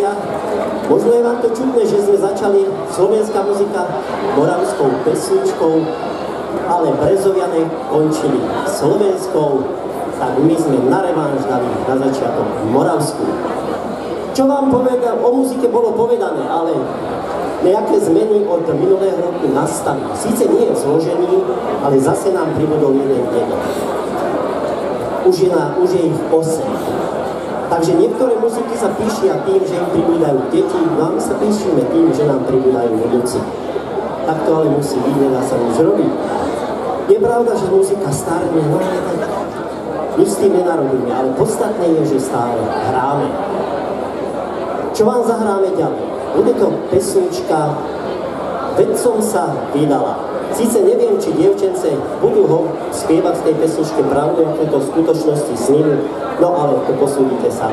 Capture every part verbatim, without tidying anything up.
priatelia, možno je vám to čudné, že sme začali slovenská muzika moravskou pesničkou, ale Brezoviane končili slovenskou, tak my sme na revanš dali na začiatok moravskú. Čo vám povedal, o muzike bolo povedané, ale nejaké zmeny od minulého roku nastali. Síce nie je zložený, ale zase nám pribudol jeden deň. Už je, na, už je ich osem. Takže niektoré muziky sa píšia tým, že im pribúdajú deti, no a my sa píšime tým, že nám pribúdajú vnúci. Tak to ale musí byť, nedá sa nič robiť. Je pravda, že muzika starne, no ale tak nič s tým nenarobíme, ale podstatné je, že stále hráme. Čo vám zahráme ďalej? Bude to pesnička Veď som sa vydala. Síce neviem, či dievčence budú ho spievať v tej pesničke pravdu, ako je to v skutočnosti s nimi, no ale to posúdite sami.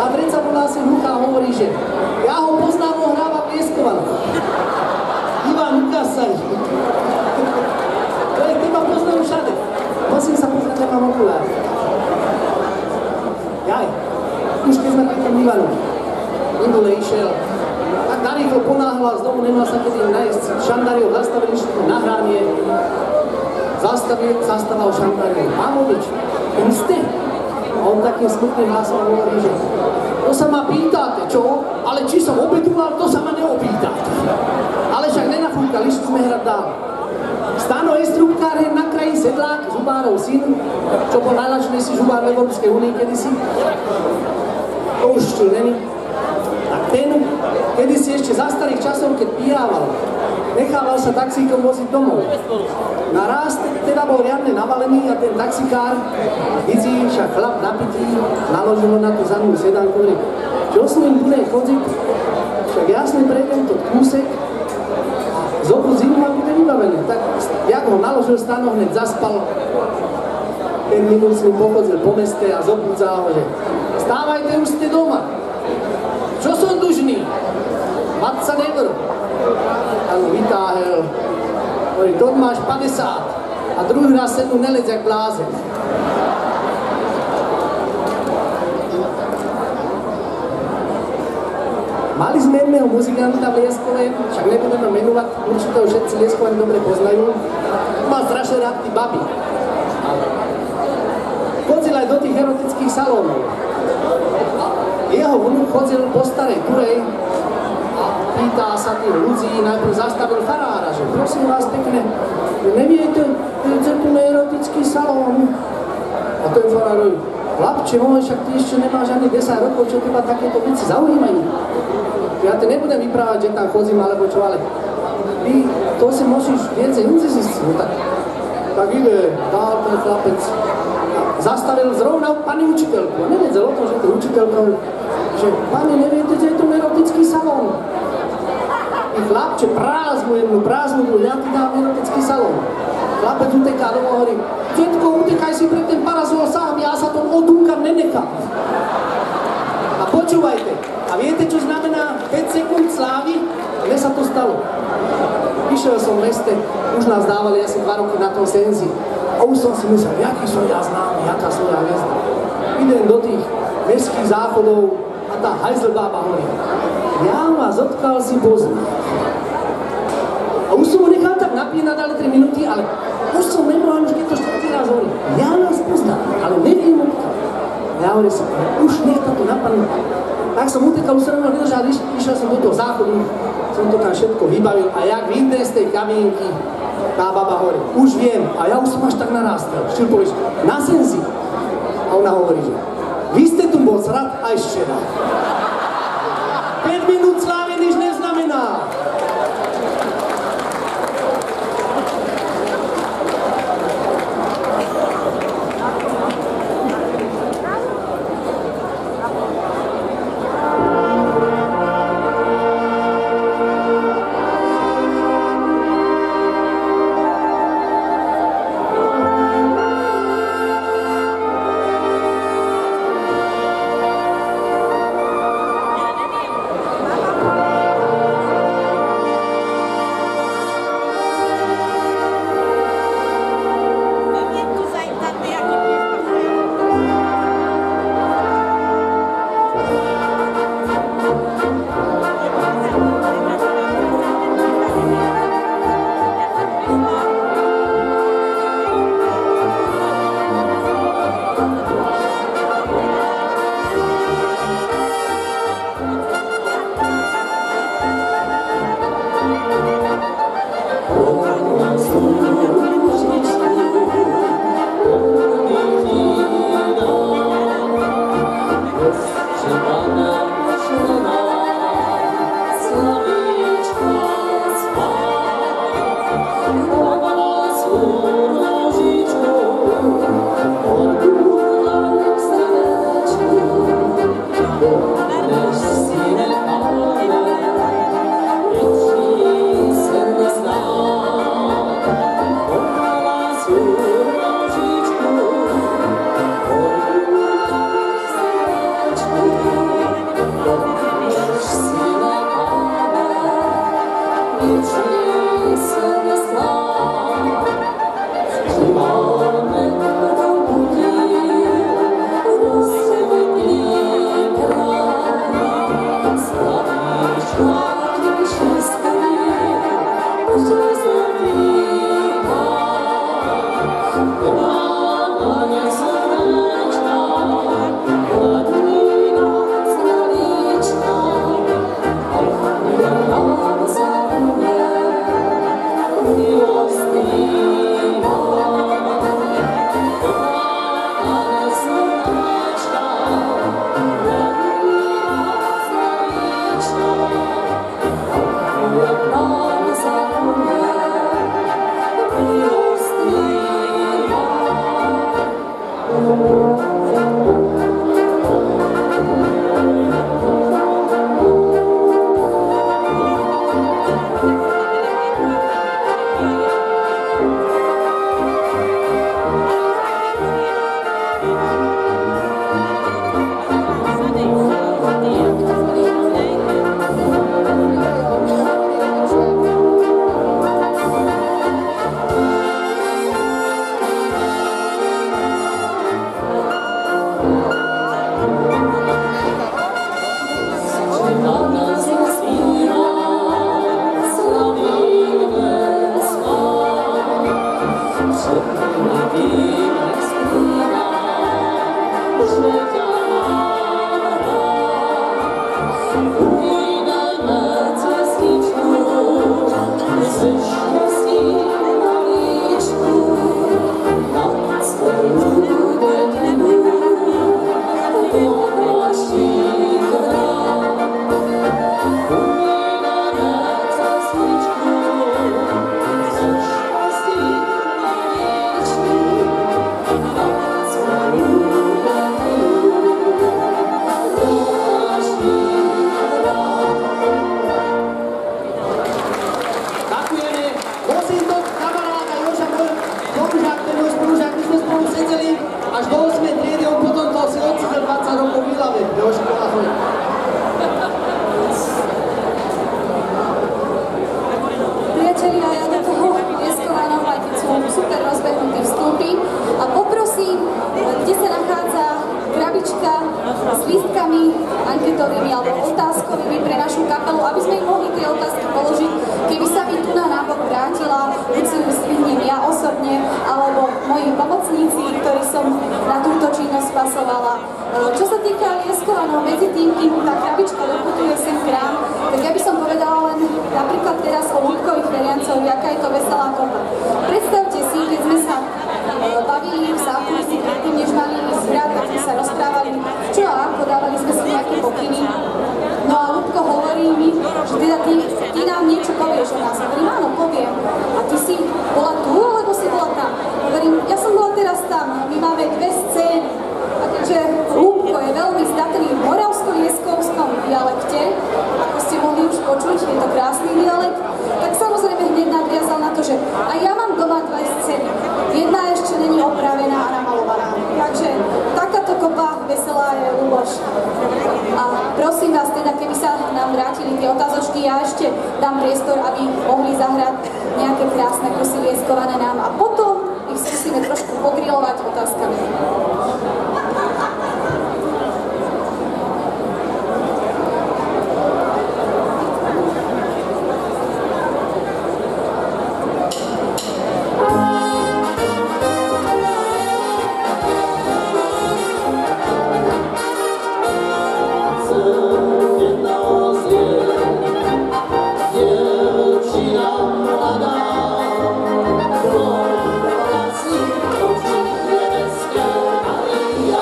Tá predsa bola asi hluchá, hovorí, že ja ho poznám, ho hráva v Lieskovanom. Ivan, ukáž sa. To je, teba poznám všade. Musím sa pozrieť, že mám okuláry. Jaj, už keď sme pri tom Ivanu. Minule išiel, tak narýchlo ponáhľal, znovu nemal sa kedy nájsť. Šandáriov zastavili na hranie. Zastavil, zastaval Šandáriov. Mámovič, ten ste? A on takým smutným hlasom hovorí, že to sa ma pýtate, čo? Ale či som obedoval, to sa ma neopýtate. Ale však nenafúkali, išli sme hrať dál. Stano Estrúbkár je na kraji sedlák, žubárov syn, čo bol najľačnejší žubár v Európskej únii kedysi. To už tu není. Tak ten, kedysi ešte za starých časov, keď pijával, nechával sa taxíkom voziť domov. Naraz teda bol riadne navalený a ten taxikár, vidí, však chlap napitý, naložil ho na tú zadnú sedánku, hovorí, čo s ním bude chodiť, však jasne prejdem to kúsek, zobu zimu a bude vybavený. Tak, jak ho naložil, Stano hneď zaspal, ten minúcný pochodzil po meste a zobudzal ho, že stávajte, už ste doma. Čo som dužný? dvadsať eur. Ano, vytáhel. Hovorí, to máš päťdesiat. A druhý raz sednú nelec jak blázen. Mali sme jedného muzikanta v Lieskove, však nebudeme menovať, určite ho všetci Lieskovani dobre poznajú. Mal strašne rád tí baby. Chodil aj do tých erotických salónov. Jeho vnúk chodil po starej kurej a pýta sa tých ľudí, najprv zastavil farára, že prosím vás pekne, neviete, že tu je erotický salón? A ten farár hovorí, chlapče môj, však ty ešte nemáš ani desať rokov, čo teba takéto veci zaujímajú. Ja ti nebudem vyprávať, že tam chodím, alebo čo, ale ty to si musíš viacej zistiť. No tak, tak ide, dál ten chlapec. Zastavil zrovna pani učiteľku. A nevedel o tom, že to učiteľka, že pani, neviete, že je to erotický salón. I chlapče, prázdnu jednu, prázdnu druhú, ja ti dám erotický salón. Chlapec uteká domov a hovorí, detko, utekaj si pred ten parazol sám, ja sa tom odúkam nenechám. A počúvajte, a viete, čo znamená päť sekúnd slávy? Mne sa to stalo. Išiel som v meste, už nás dávali asi dva roky na tom senzi. A už som si myslel, jaký som ja známy, jaká som ja hviezda. Idem do tých mestských záchodov a tá hajzlbába hovorí, ja vás odkal si poznám. A už som ho nechal tak napínať, ale tri minúty, ale už som nemohol, už keď to štvrtý raz hovorí, ja vás poznám, ale neviem odkal. Ja hovorím si, už nech to napadne. Tak som utekal, už som nemohol vydržať, išiel som do toho záchodu, som to tam všetko vybavil a jak vyjdem z tej kabínky, tá baba hovorí, už viem, a ja už som až tak narástal. Čiže povieš, na senzi. A ona hovorí, že vy ste tu moc rád aj včera. päť minút slávy nič neznamená. Yeah.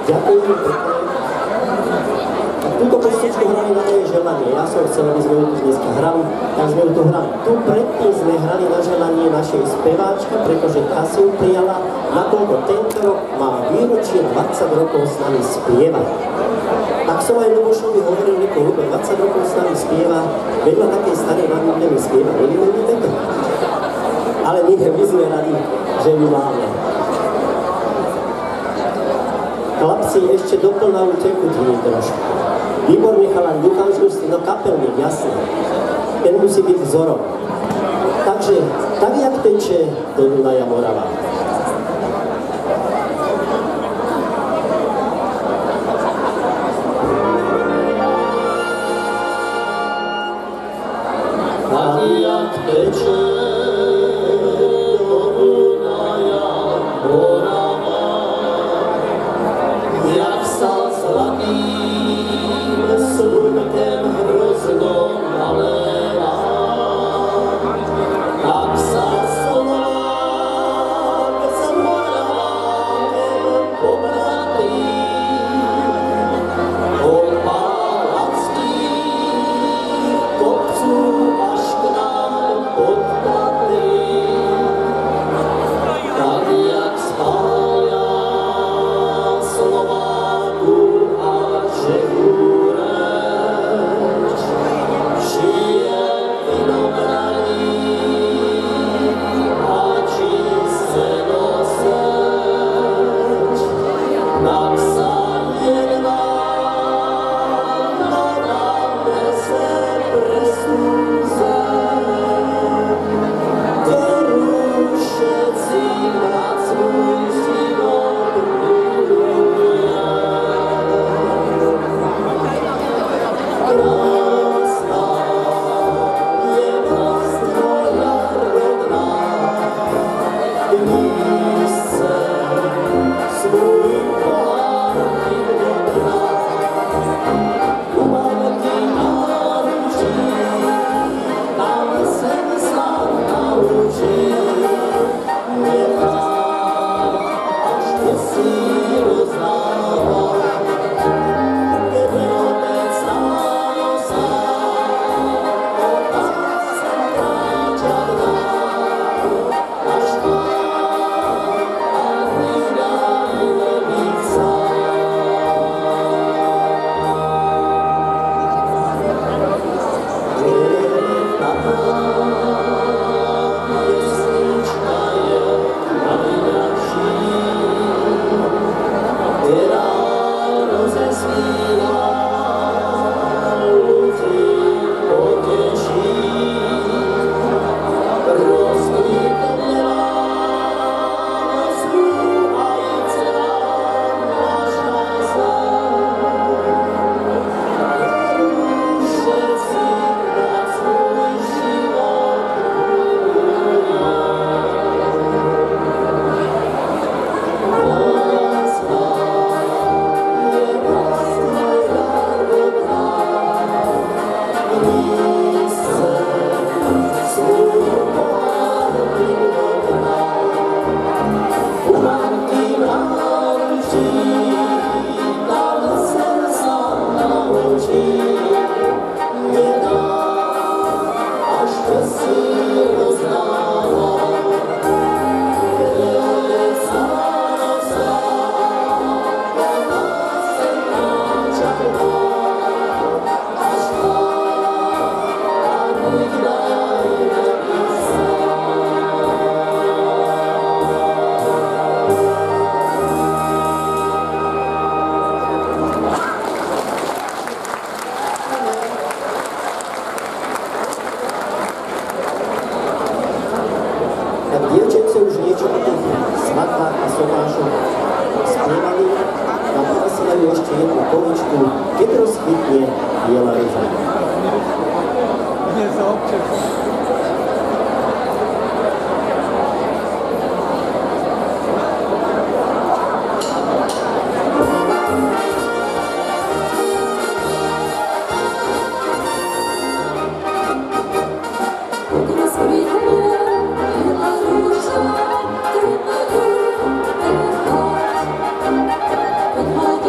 Ďakujem pekne. Túto pesničku hrali na moje želanie. Ja som chcel, aby sme ju tu dneska hrali, tak sme ju tu hrali. Tu predtým sme hrali na želanie našej speváčky, pretože tá si ju prijala, nakoľko tento rok má výročie dvadsať rokov s nami spieva. Tak som aj Ľubošovi hovoril, Niko, Ľubo, dvadsať rokov s nami spieva, vedľa takej starej nadmudne mi spieva, vedíme mi tento. Ale my, my sme radi, že my máme. Chlapci ešte doplnajú tekutiny trošku. Výborný chalan, dúfam, že už si, no kapelník, jasne. Ten musí byť vzorom. Takže, tak jak teče do Dunaja Morava. Tak jak teče do Dunaja Morava, jak sa zlatým slunkem hrozno naléva, tak sa Slovák s Moravákem pobratí. Od Palackých kopců až k nám pod Tatry, tak jak spája Slováku a Čechů reč, žije vinobraní a čistě noseč, tak sa nedá hľadáme se presúze, ktorú všetci na svoj život buduje. Krásna je vlast moja rodná, místce svůj pohár vyvodná. U matky náručí, tam jsem snad naučil, nechám, až to si rozdává. Keby otec stálo sám, otec jsem kráčel dál, až tam a vydajme být sám. Písnička je najdražší, která rozesmívá ľudí, poteší. Rozkvitne lásku aj celá naša zem, ktorú všetci na svoj život buduje. Krásna je vlast moja rodná, místce svůj pohár vyvodná. U matky náručí, tam jsem sa naučil, nedá, až to si rozdává. Kdy otec stálo sám, otec jsem kráčel dál, až tam a vydajme být sám. Tak dievčence už niečo o tých svatbách a sobášoch spievali a teraz si dajú ešte jednu poličku, keď rozkvitne biela ryža. Nie za občas. Rozkvitne biela rúža,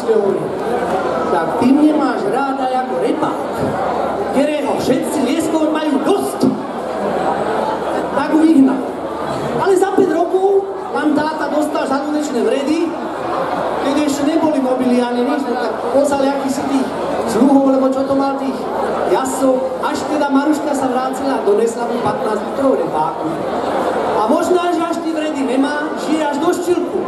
vážne hovorím. Tak ty mne máš ráda ako repák, ktorého všetci lieskov majú dosť. Tak ho vyhnal. Ale za päť rokov tam táta dostal žalúdečné vredy, keď ešte neboli mobily ani nič, no tak pozal akýsi tých sluhov, lebo čo to mal tých jasov, až teda Maruška sa vrátila a donesla mu pätnásť litrov repáku. A možná, že až tí vredy nemá, žije až do Ščilku.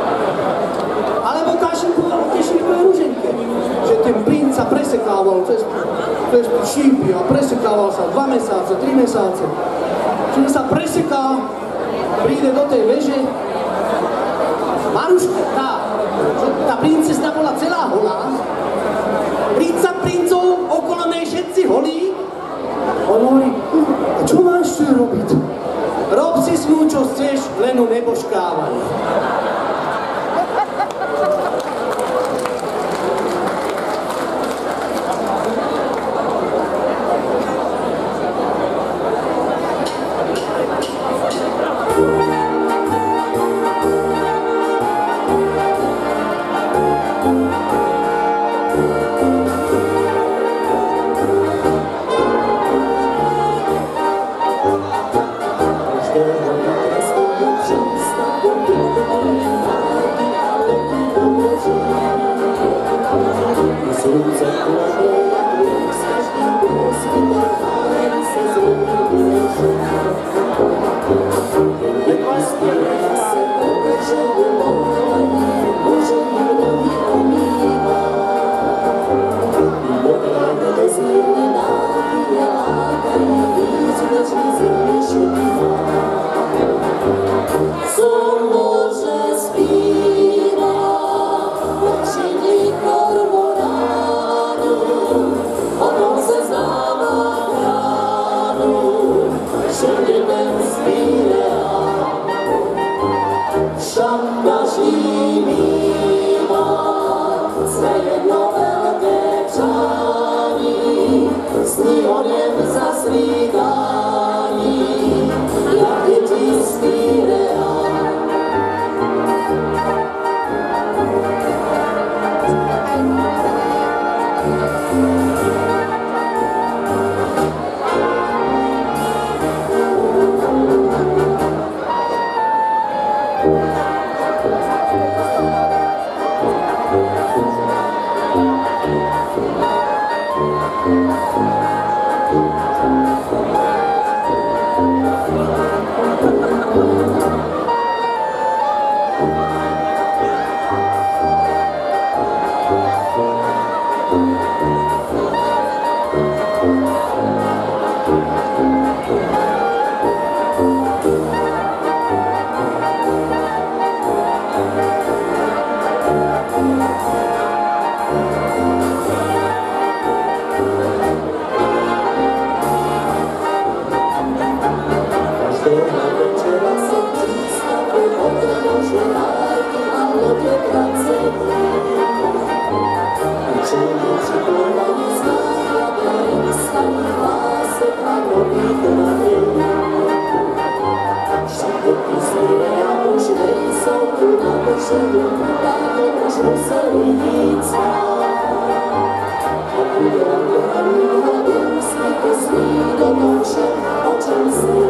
Alebo Tašenková o Tešinkovej Ruženke, že ten princ sa presekával cez, cez šípy a presekával sa dva mesáce, tri mesáce. Čiže sa preseká, príde do tej veže, Maruška, tá, tá princesna bola celá holá, princa princov, okolo nej všetci holí. On hovorí, a čo máš tu robiť? Rob si s ňou, čo chceš, len ho nebožkávaj. Oczem